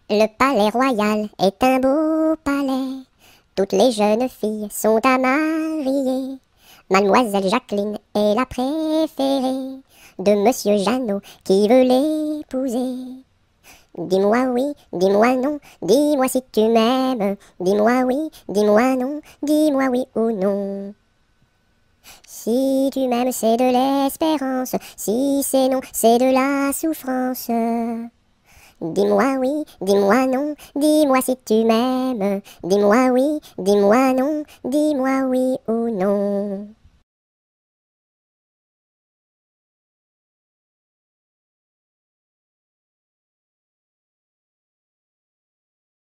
Le palais royal est un beau palais. Toutes les jeunes filles sont à marier. Mademoiselle Jacqueline est la préférée de Monsieur Jeannot qui veut l'épouser. Dis-moi oui, dis-moi non, dis-moi si tu m'aimes. Dis-moi oui, dis-moi non, dis-moi oui ou non. Si tu m'aimes, c'est de l'espérance. Si c'est non, c'est de la souffrance. Dis-moi oui, dis-moi non, dis-moi si tu m'aimes. Dis-moi oui, dis-moi non, dis-moi oui ou non.